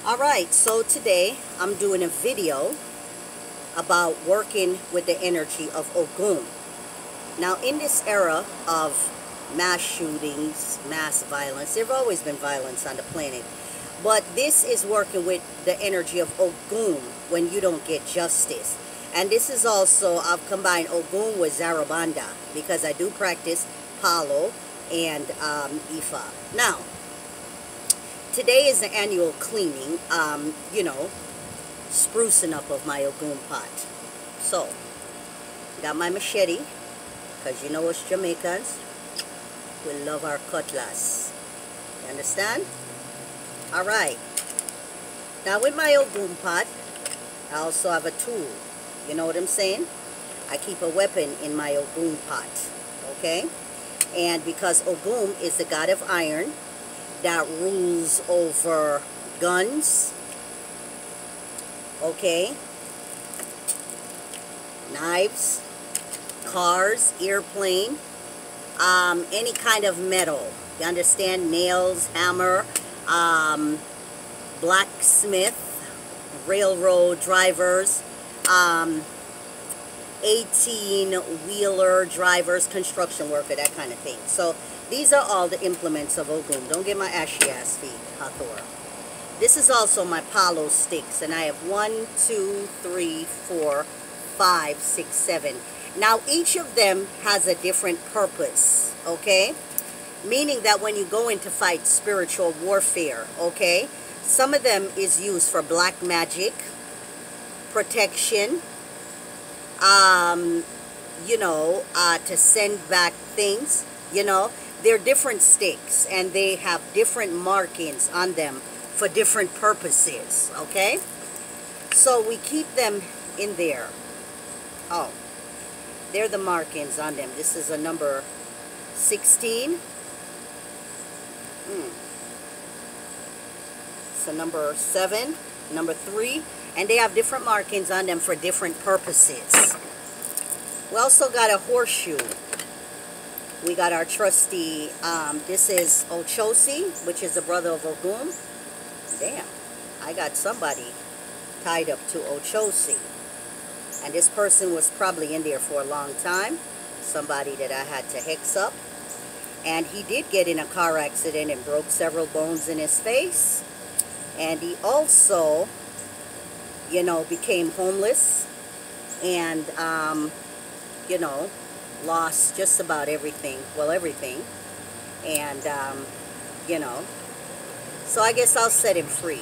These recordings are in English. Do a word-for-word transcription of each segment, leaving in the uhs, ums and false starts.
Alright, so today I'm doing a video about working with the energy of Ogun. Now, in this era of mass shootings, mass violence, there have always been violence on the planet, but this is working with the energy of Ogun when you don't get justice. And this is also, I've combined Ogun with Zarabanda because I do practice Palo and um, Ifa. Now, today is the annual cleaning, um, you know, sprucing up of my Ogun pot. So, got my machete, because you know us Jamaicans, we love our cutlass. You understand? Alright. Now with my Ogun pot, I also have a tool. You know what I'm saying? I keep a weapon in my Ogun pot. Okay? And because Ogun is the god of iron, that rules over guns, okay, knives, cars, airplane, um, any kind of metal. You understand? Nails, hammer, um, blacksmith, railroad drivers, um, eighteen-wheeler drivers, construction worker, that kind of thing. So these are all the implements of Ogun. Don't get my ashy ass feet, Hathor. This is also my Palo sticks, and I have one, two, three, four, five, six, seven. Now each of them has a different purpose, okay? Meaning that when you go into fight spiritual warfare, okay, some of them is used for black magic, protection, um, you know, uh, to send back things, you know. They're different sticks, and they have different markings on them for different purposes, okay? So we keep them in there. Oh, they're the markings on them. This is a number sixteen. Hmm. It's a number seven, number three, and they have different markings on them for different purposes. We also got a horseshoe. We got our trusty, um, this is Ochosi, which is the brother of Ogun. Damn, I got somebody tied up to Ochosi. And this person was probably in there for a long time. Somebody that I had to hex up. And he did get in a car accident and broke several bones in his face. And he also, you know, became homeless. And, um, you know, lost just about everything, well, everything, and um, you know, so I guess I'll set him free.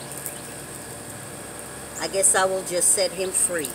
I guess I will just set him free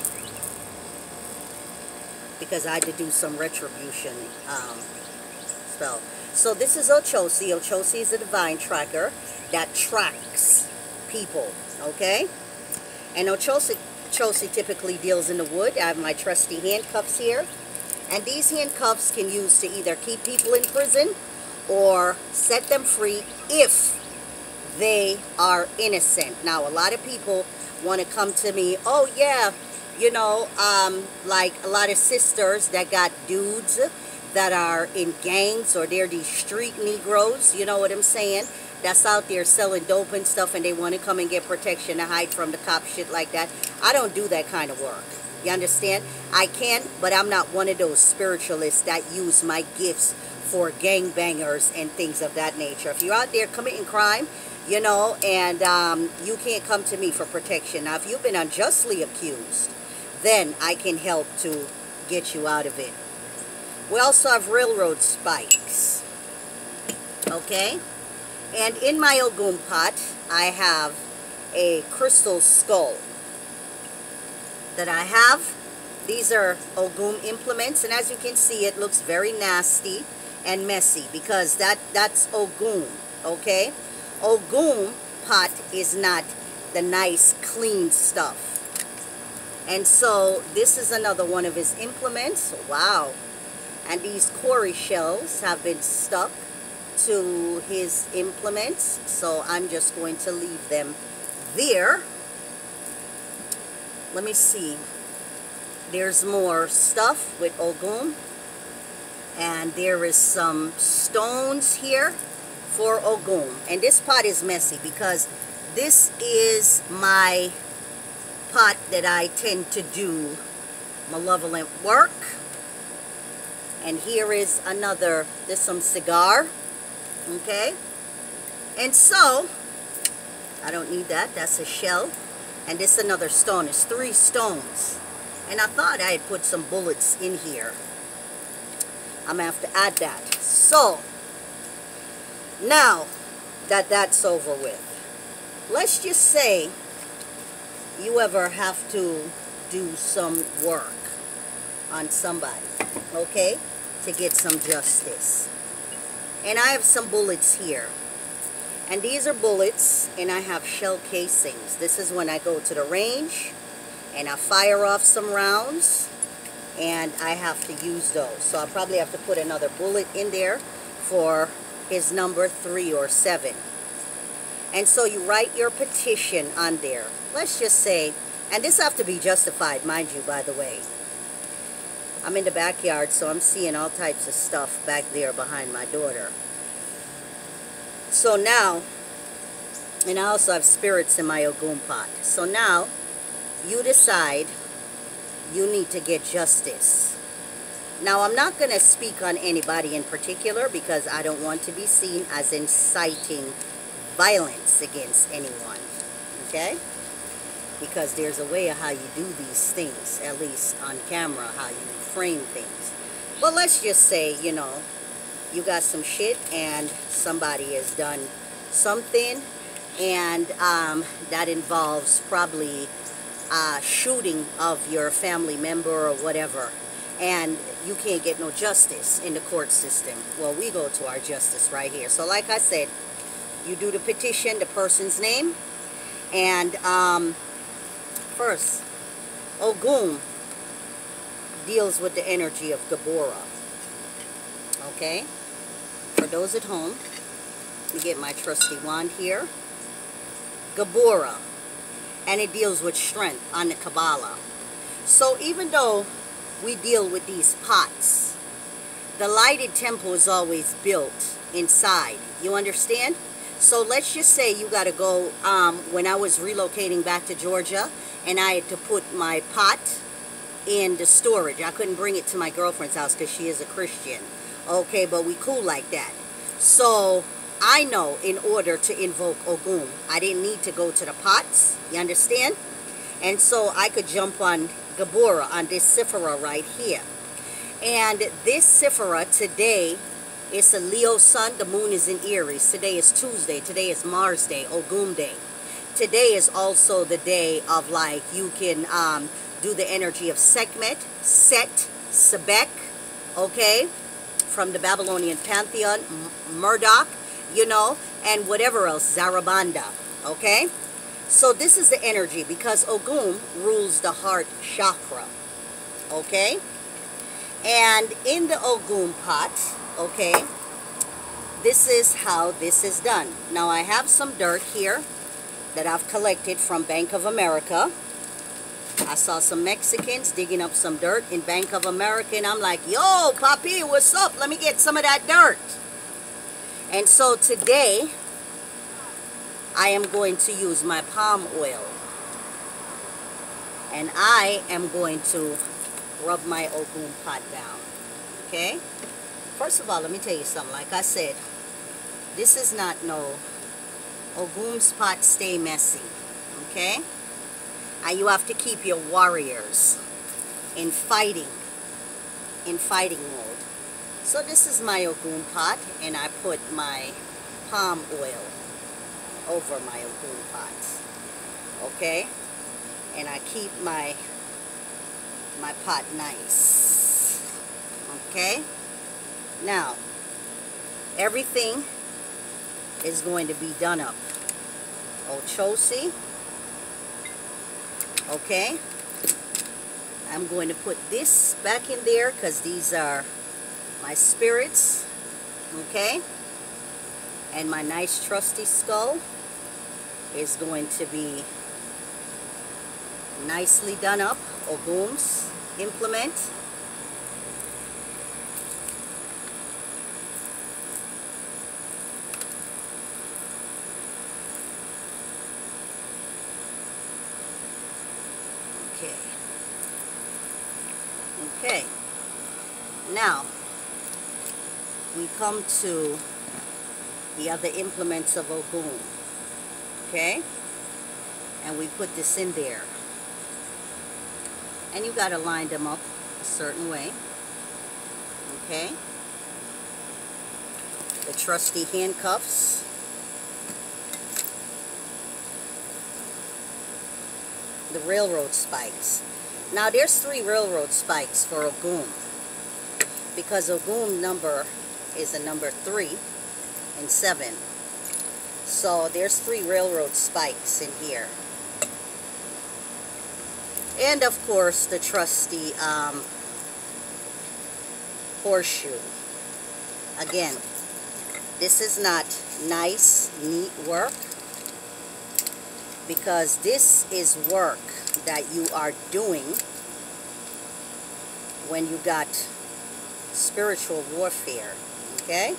because I had to do some retribution um, spell. So this is Ochosi. Ochosi is a divine tracker that tracks people, okay? And Ochosi, Ochosi typically deals in the wood. I have my trusty handcuffs here. And these handcuffs can use to either keep people in prison or set them free if they are innocent. Now, a lot of people want to come to me, oh yeah, you know, um, like a lot of sisters that got dudes that are in gangs, or they're these street Negroes, you know what I'm saying, that's out there selling dope and stuff, and they want to come and get protection to hide from the cops, shit like that. I don't do that kind of work. You understand? I can, but I'm not one of those spiritualists that use my gifts for gangbangers and things of that nature. If you're out there committing crime, you know, and um, you can't come to me for protection. Now, if you've been unjustly accused, then I can help to get you out of it. We also have railroad spikes. Okay? And in my Ogun pot, I have a crystal skull that I have. These are Ogun implements, and as you can see, it looks very nasty and messy because that that's Ogun, okay? Ogun pot is not the nice clean stuff. And so this is another one of his implements. Wow. And these quarry shells have been stuck to his implements, so I'm just going to leave them there. Let me see. There's more stuff with Ogun. And there is some stones here for Ogun. And this pot is messy because this is my pot that I tend to do malevolent work. And here is another, this some cigar, okay? And so, I don't need that, that's a shell. And this another stone, it's three stones. And I thought I had put some bullets in here. I'm gonna have to add that. So, now that that's over with, let's just say you ever have to do some work on somebody, okay, to get some justice. And I have some bullets here. And these are bullets, and I have shell casings. This is when I go to the range, and I fire off some rounds, and I have to use those. So I'll probably have to put another bullet in there for his number three or seven. And so you write your petition on there. Let's just say, and this have to be justified, mind you, by the way. I'm in the backyard, so I'm seeing all types of stuff back there behind my daughter. So now, and I also have spirits in my Ogun pot. So now, you decide you need to get justice. Now, I'm not going to speak on anybody in particular because I don't want to be seen as inciting violence against anyone, okay? Because there's a way of how you do these things, at least on camera, how you frame things. But let's just say, you know, you got some shit and somebody has done something, and um, that involves probably uh, shooting of your family member or whatever, and you can't get no justice in the court system. Well, we go to our justice right here. So like I said, you do the petition, the person's name, and um, first, Ogun deals with the energy of Gabora. Okay? For those at home, let me get my trusty wand here. Gabora. And it deals with strength on the Kabbalah. So even though we deal with these pots, the lighted temple is always built inside. You understand? So let's just say you got to go, um, when I was relocating back to Georgia, and I had to put my pot in the storage. I couldn't bring it to my girlfriend's house because she is a Christian. Okay, but we cool like that. So I know in order to invoke Ogun, I didn't need to go to the pots. You understand? And so I could jump on Gabora, on this Sephira right here. And this Sephira today, it's a Leo sun. The moon is in Aries. Today is Tuesday. Today is Mars Day, Ogun Day. Today is also the day of, like, you can um, do the energy of Sekhmet, Set, Sebek, okay, from the Babylonian pantheon, Murdoch, you know, and whatever else, Zarabanda, okay? So this is the energy because Ogun rules the heart chakra, okay? And in the Ogun pot, okay, this is how this is done. Now I have some dirt here that I've collected from Bank of America. I saw some Mexicans digging up some dirt in Bank of America, and I'm like, yo, Papi, what's up? Let me get some of that dirt. And so today, I am going to use my palm oil. And I am going to rub my Ogun pot down. Okay? First of all, let me tell you something. Like I said, this is not no Ogun's pot stay messy. Okay? And you have to keep your warriors in fighting, in fighting mode. So this is my Ogun pot, and I put my palm oil over my Ogun pot. Okay? And I keep my my pot nice. Okay? Now, everything is going to be done up. Ochosi. Okay? I'm going to put this back in there because these are my spirits. Okay? And my nice trusty skull is going to be nicely done up. Ogun's implement. Okay. Okay. Now, we come to the other implements of Ogun. Okay? And we put this in there. And you got to line them up a certain way. Okay? The trusty handcuffs. The railroad spikes. Now there's three railroad spikes for Ogun, because Ogun number is a number three and seven. So there's three railroad spikes in here. And of course the trusty um, horseshoe. Again, this is not nice, neat work, because this is work that you are doing when you got spiritual warfare. Okay?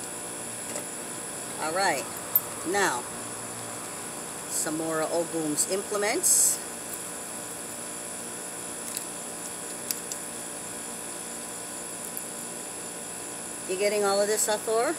Alright. Now, some more of Ogun's implements. You getting all of this, Hathor?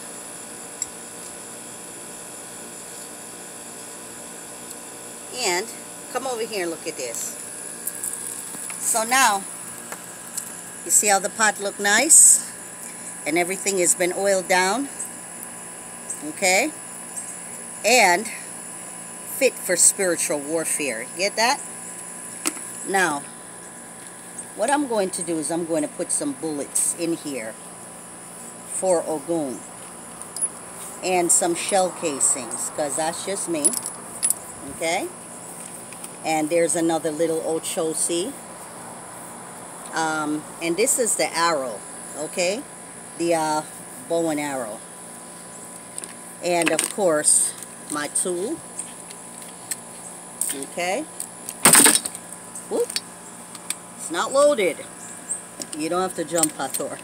And come over here and look at this. So now, you see how the pot look nice? And everything has been oiled down. Okay? And fit for spiritual warfare. Get that? Now, what I'm going to do is I'm going to put some bullets in here for Ogun. And some shell casings, because that's just me. Okay? And there's another little Ochosi. Um, and this is the arrow, okay? The uh, bow and arrow. And of course, my tool. Okay? Whoop. It's not loaded. You don't have to jump, Hathor.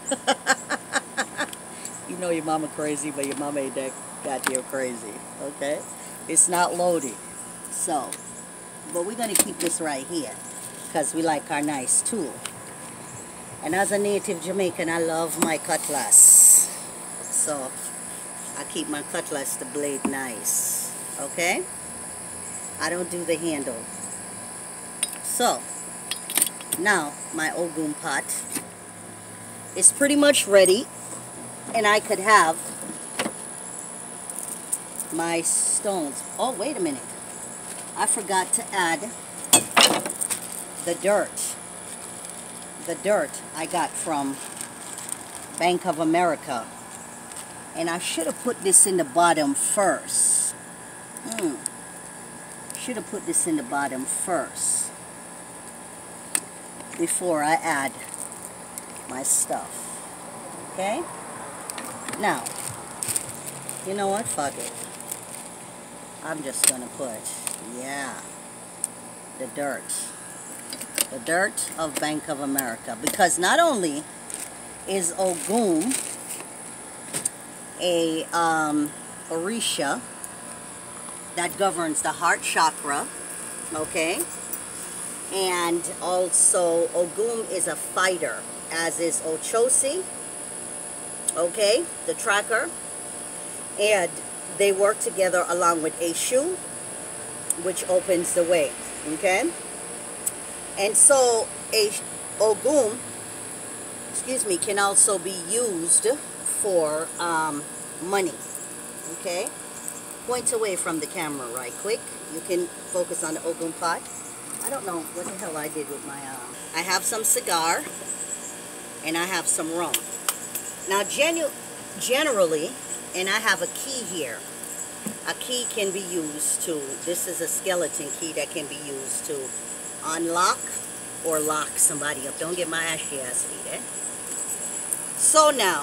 You know your mama crazy, but your mama ain't that goddamn crazy. Okay? It's not loaded. So, but we're going to keep this right here, because we like our nice tool. And as a native Jamaican, I love my cutlass. So, I keep my cutlass, the blade, nice. Okay? I don't do the handle. So, now my Ogun pot is pretty much ready. And I could have my stones. Oh, wait a minute. I forgot to add the dirt. The dirt I got from Bank of America. And I should have put this in the bottom first. Hmm. Should have put this in the bottom first before I add my stuff. Okay? Now, you know what? Fuck it. I'm just going to put, yeah, the dirt. The dirt of Bank of America. Because not only is Ogun a um, Orisha that governs the heart chakra, okay? And also Ogun is a fighter, as is Ochosi, okay, the tracker. And they work together along with Eshu, which opens the way, okay? And so a Ogun, excuse me, can also be used for um, money, okay? Point away from the camera right quick. You can focus on the Ogun pot. I don't know what the hell I did with my, um, I have some cigar, and I have some rum. Now, genu generally, and I have a key here. A key can be used to, this is a skeleton key that can be used to unlock or lock somebody up. Don't get my ashy ass feet, eh? So now,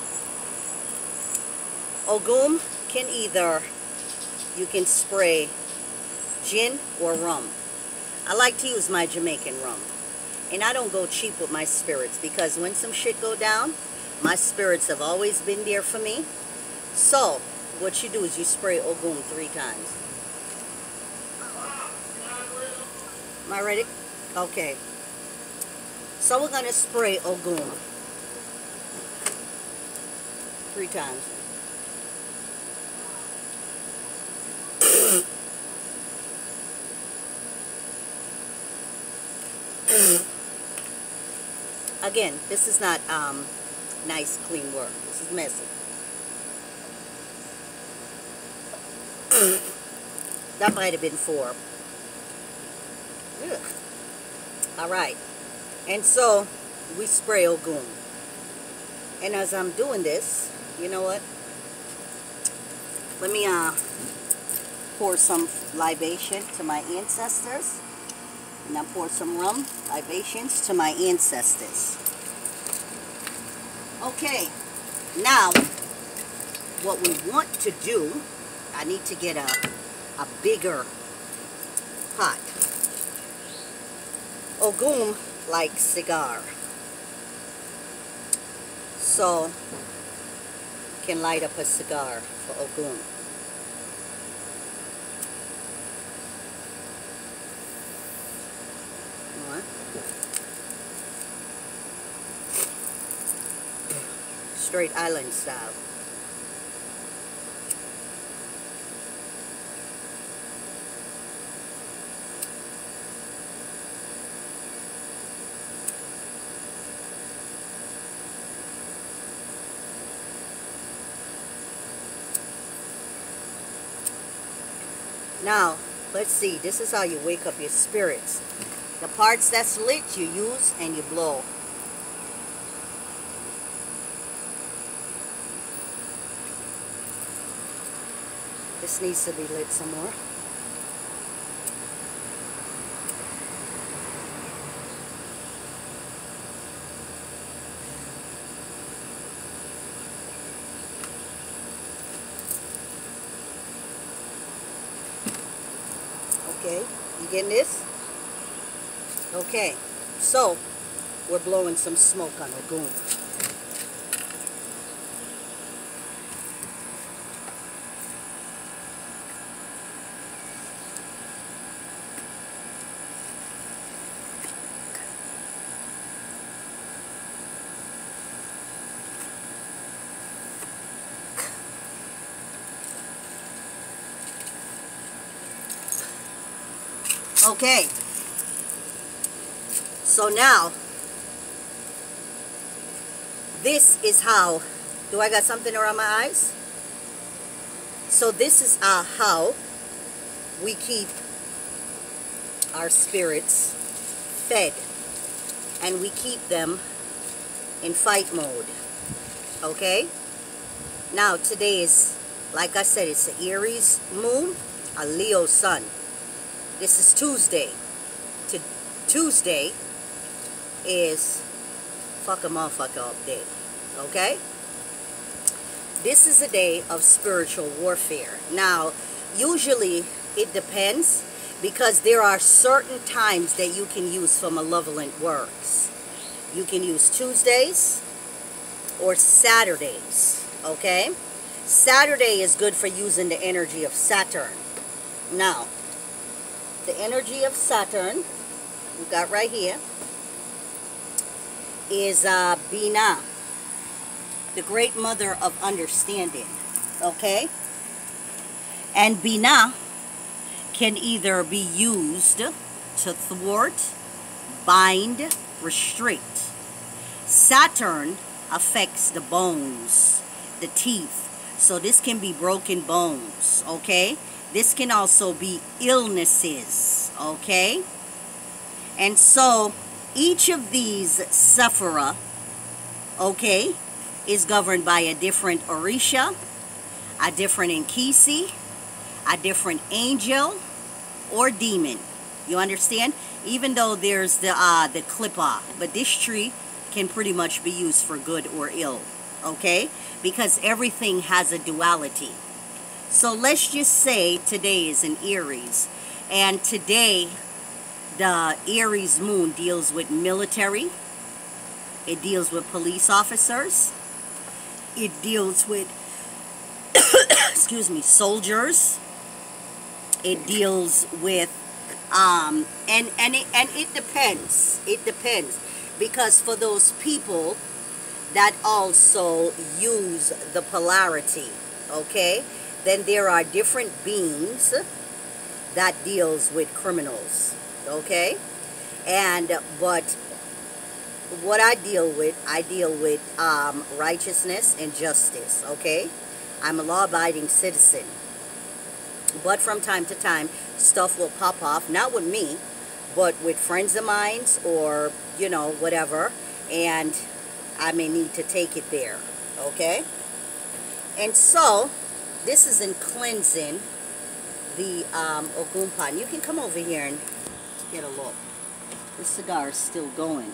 Ogun can either, you can spray gin or rum. I like to use my Jamaican rum. And I don't go cheap with my spirits, because when some shit go down, my spirits have always been there for me. So, what you do is you spray Ogun three times. Am I ready? Okay. So we're going to spray Ogun three times. Again, this is not um, nice, clean work. This is messy. That might have been four. Ugh. All right. And so we spray Ogun. And as I'm doing this, you know what? Let me uh, pour some libation to my ancestors. And I pour some rum, libations to my ancestors. Okay. Now, what we want to do, I need to get a, a bigger pot. Ogun likes cigar. So, can light up a cigar for Ogun. What? Straight island style. Now, let's see. This is how you wake up your spirits. The parts that's lit, you use and you blow. This needs to be lit some more. Okay, you getting this? Okay, so we're blowing some smoke on Ogun. Okay, so now, this is how, do I got something around my eyes? So this is uh, how we keep our spirits fed, and we keep them in fight mode, okay? Now, today is, like I said, it's an Aries moon, a Leo sun. This is Tuesday. To Tuesday is fuck a motherfucker up day. Okay? This is a day of spiritual warfare. Now, usually it depends, because there are certain times that you can use for malevolent works. You can use Tuesdays or Saturdays. Okay? Saturday is good for using the energy of Saturn. Now, the energy of Saturn, we got right here, is uh, Binah, the great mother of understanding, okay? And Binah can either be used to thwart, bind, restrict. Saturn affects the bones, the teeth, so this can be broken bones, okay? This can also be illnesses, okay? And so, each of these Sephira, okay, is governed by a different Orisha, a different Nkisi, a different angel, or demon. You understand? Even though there's the, uh, the Klippa, but this tree can pretty much be used for good or ill, okay? Because everything has a duality. So let's just say today is an Aries, and today the Aries moon deals with military, it deals with police officers, it deals with, excuse me, soldiers, it deals with Um, and and it, and it depends. It depends because for those people that also use the polarity, okay, then there are different beings that deals with criminals, okay, and but what I deal with, I deal with um, righteousness and justice, okay. I'm a law-abiding citizen, but from time to time stuff will pop off, not with me but with friends of mine or you know whatever, and I may need to take it there, okay. And so this is in cleansing the um, Ogum pot. You can come over here and get a look. This cigar is still going.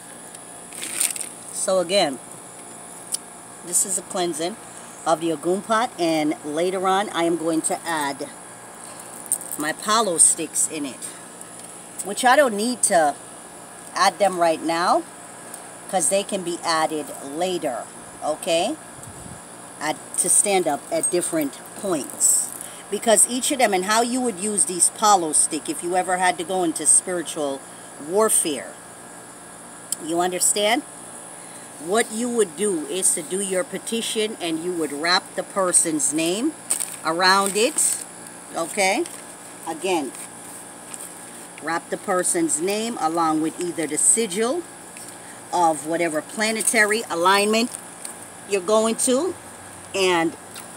So again, this is a cleansing of the Ogum pot, and later on I am going to add my palo sticks in it, which I don't need to add them right now because they can be added later, okay, at, to stand up at different points, because each of them, and how you would use these palo stick if you ever had to go into spiritual warfare, you understand? What you would do is to do your petition, and you would wrap the person's name around it, okay. Again, wrap the person's name along with either the sigil of whatever planetary alignment you're going to, and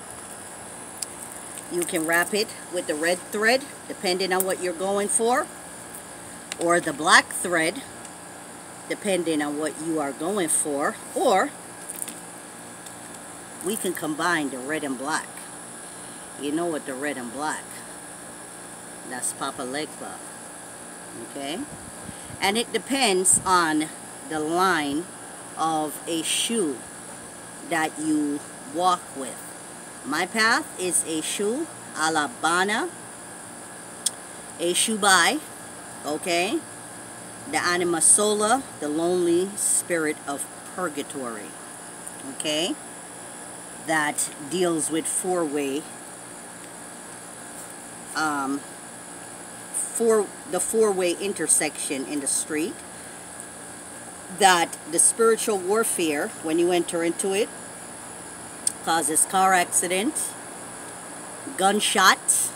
you can wrap it with the red thread depending on what you're going for, or the black thread depending on what you are going for, or we can combine the red and black. You know what the red and black, that's Papa Legba, okay. And it depends on the line of a shoe that you walk with. My path is a shoe Alabana, a Shubai, okay, the Anima Sola, the lonely spirit of purgatory, okay, that deals with four-way, um, four, the four-way intersection in the street, that the spiritual warfare, when you enter into it, causes car accident, gunshot,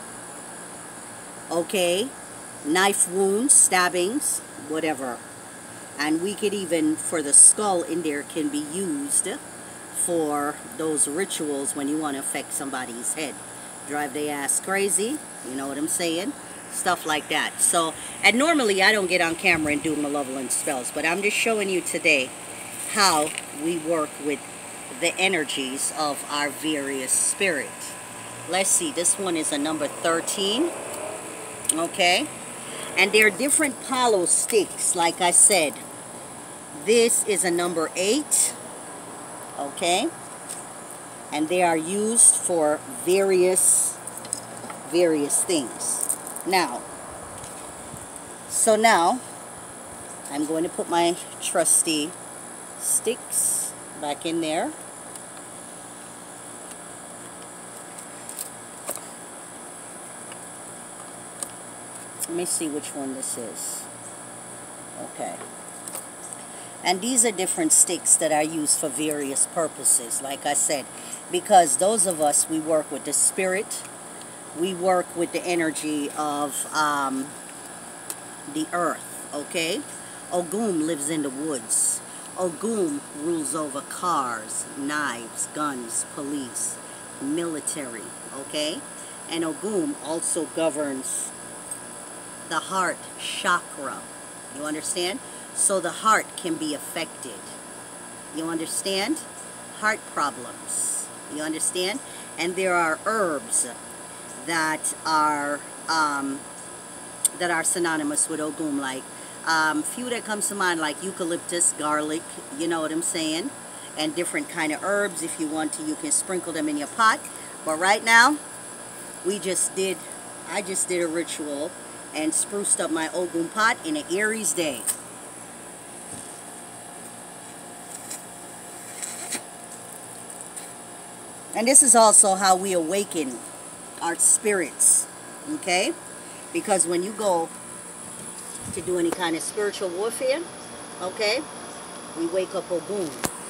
okay, knife wounds, stabbings, whatever. And we could even, for the skull in there, can be used for those rituals when you want to affect somebody's head, drive their ass crazy, you know what I'm saying, stuff like that. So, and normally I don't get on camera and do malevolent spells, but I'm just showing you today how we work with the energies of our various spirits. Let's see, this one is a number thirteen, okay, and they're different palo sticks. Like I said, this is a number eight, okay, and they are used for various various things. Now, so now I'm going to put my trusty sticks back in there. Let me see which one this is. Okay. And these are different sticks that are used for various purposes, like I said, because those of us, we work with the spirit, we work with the energy of um, the earth, okay? Ogum lives in the woods. Ogum rules over cars, knives, guns, police, military, okay? And Ogum also governs the heart chakra, you understand? So the heart can be affected, you understand? Heart problems, you understand? And there are herbs that are um, that are synonymous with Ogum, like um, few that comes to mind, like eucalyptus, garlic, you know what I'm saying? And different kind of herbs. If you want to, you can sprinkle them in your pot. But right now, we just did, I just did a ritual and spruced up my Ogum pot in an Aries day. And this is also how we awaken our spirits, okay? Because when you go to do any kind of spiritual warfare, okay, we wake up Ogun.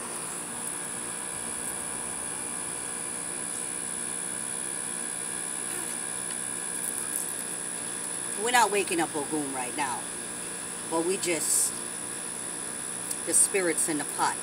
We're not waking up Ogun right now, but we just, the spirits in the pot,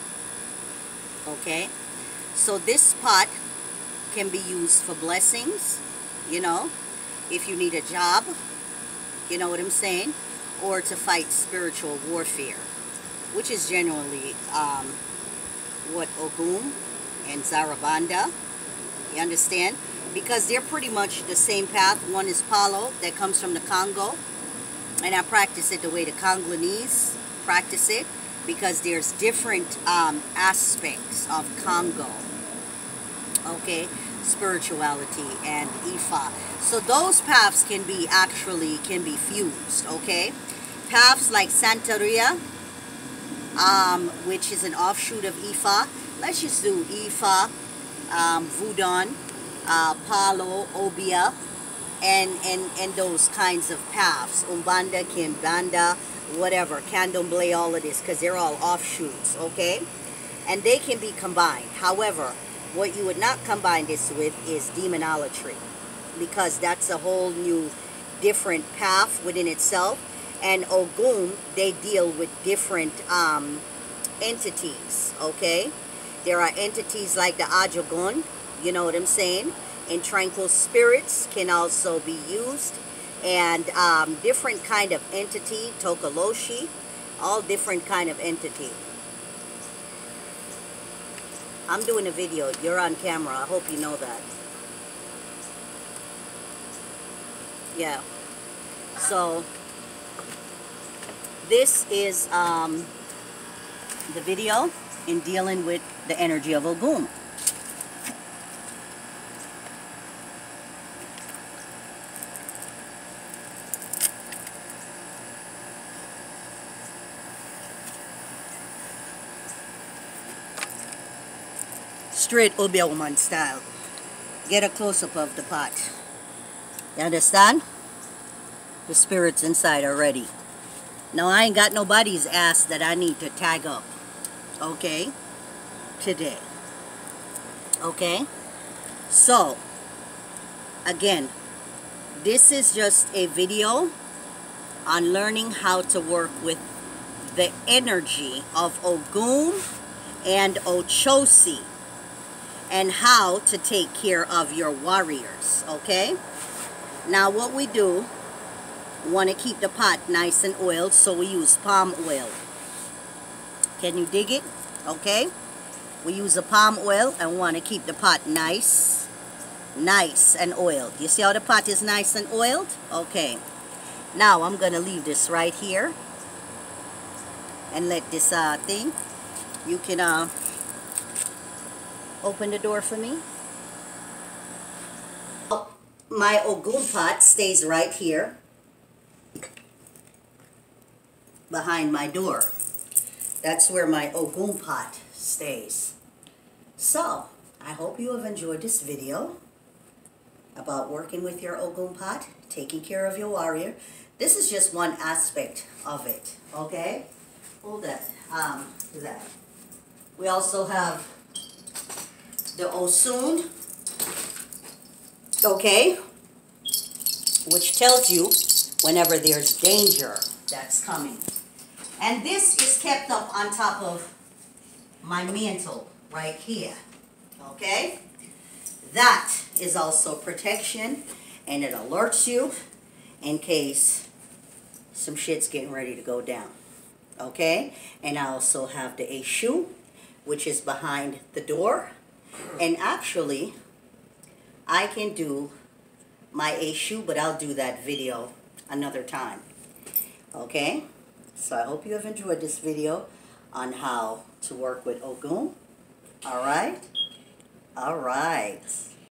okay? So this pot can be used for blessings, you know, if you need a job, you know what I'm saying, or to fight spiritual warfare, which is generally um, what Ogun and Zarabanda, you understand? Because they're pretty much the same path. One is Palo, that comes from the Congo, and I practice it the way the Congolese practice it, because there's different um, aspects of Congo, okay, spirituality and Ifa. So those paths can be actually, can be fused, okay? Paths like Santeria, um, which is an offshoot of Ifa. Let's just do Ifa, um, Voodoo, uh, Palo, Obia, and, and, and those kinds of paths. Umbanda, Kimbanda, whatever, Candomblé, all of this, because they're all offshoots, okay? And they can be combined. However, what you would not combine this with is demonolatry, because that's a whole new different path within itself. And Ogun, they deal with different um, entities, okay? There are entities like the Ajogun, you know what I'm saying? And tranquil spirits can also be used. And um, different kind of entity, Tokoloshi, all different kind of entity. I'm doing a video. You're on camera. I hope you know that. Yeah. So, this is um, the video in dealing with the energy of Ogun. Straight Obia woman style. Get a close-up of the pot. You understand? The spirits inside are ready. Now I ain't got nobody's ass that I need to tag up. Okay? Today. Okay? So, again, this is just a video on learning how to work with the energy of Ogun and Ochosi, and how to take care of your warriors, okay? Now what we do, want to keep the pot nice and oiled, so we use palm oil. Can you dig it? Okay? We use a palm oil and want to keep the pot nice, nice and oiled. You see how the pot is nice and oiled? Okay. Now I'm going to leave this right here and let this uh, thing, you can uh, open the door for me. My Ogun pot stays right here behind my door. That's where my Ogun pot stays. So, I hope you have enjoyed this video about working with your Ogun pot, taking care of your warrior. This is just one aspect of it, okay? Hold that. Um, do that. We also have the Osun, okay, which tells you whenever there's danger that's coming. And this is kept up on top of my mantle right here, okay? That is also protection, and it alerts you in case some shit's getting ready to go down, okay? And I also have the Eshu, which is behind the door. And actually, I can do my Eshu, but I'll do that video another time. Okay? So I hope you have enjoyed this video on how to work with Ogun. Alright? Alright.